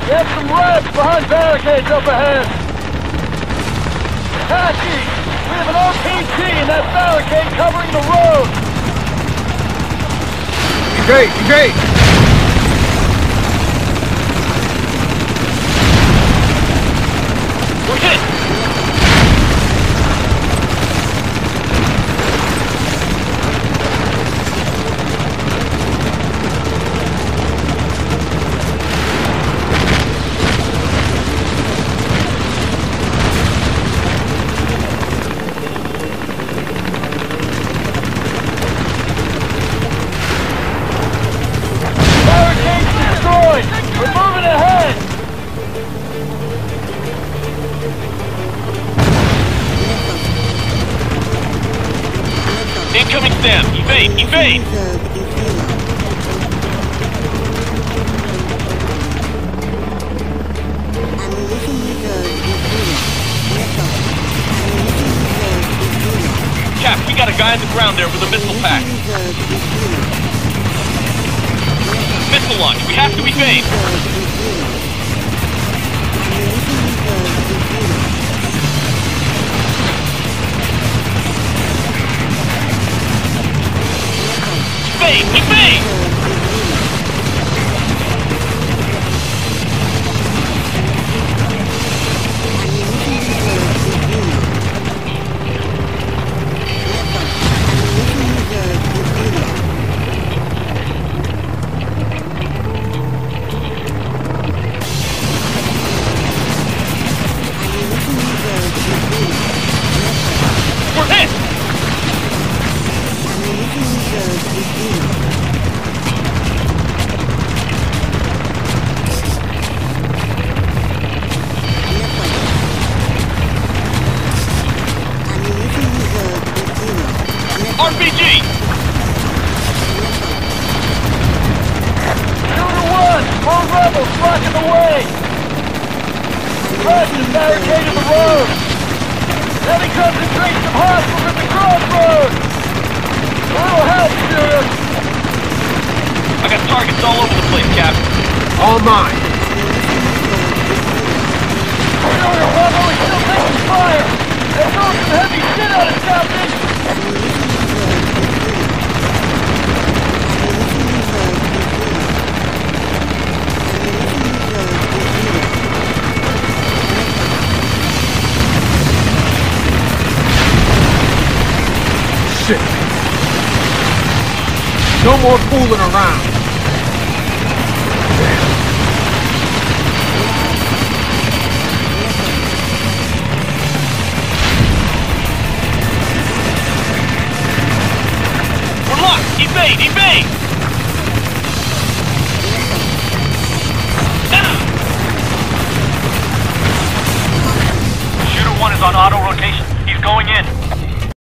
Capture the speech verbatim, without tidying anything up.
We have some rats behind barricades up ahead. Tashi, we have an R P G in that barricade covering the road. Engage, engage! We're hit! We're moving ahead! Incoming Sam! Evade! Evade! Cap, we got a guy on the ground there with a missile pack. Missile launch. We have to evade. Evade! Evade! We're hit! R P G! Two to one! More rebels blocking the way! Press is barricaded the road! Heavy concentration of hostiles at the crossroads! A little help, shooter! I got targets all over the place, Cap. All mine. Shooter, Webber, we still taking fire! They're throwing some heavy shit out of Southeast! Shit. No more fooling around. We're locked! Evade! Evade! Shooter one is on auto rotation. He's going in.